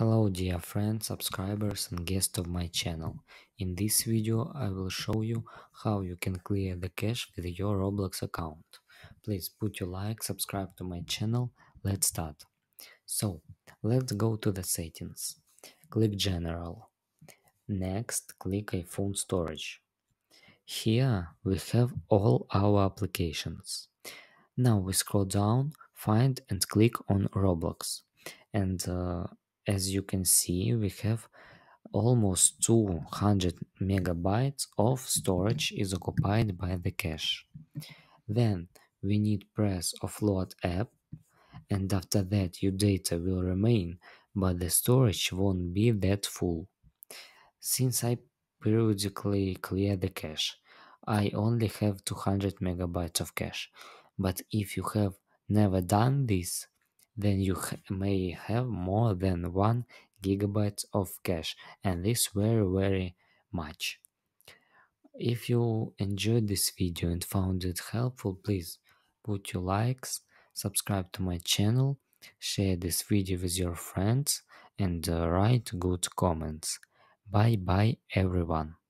Hello dear friends, subscribers and guests of my channel. In this video I will show you how you can clear the cache with your Roblox account. Please put your like, subscribe to my channel, let's start. So, let's go to the settings. Click General. Next, click iPhone storage. Here we have all our applications. Now we scroll down, find and click on Roblox. And as you can see, we have almost 200 megabytes of storage is occupied by the cache. Then we need press offload app, and after that your data will remain, but the storage won't be that full. Since I periodically clear the cache, I only have 200 megabytes of cache. But if you have never done this, then you may have more than 1 gigabyte of cache, and this very much. If you enjoyed this video and found it helpful, please put your likes, subscribe to my channel, share this video with your friends, and write good comments. Bye bye everyone.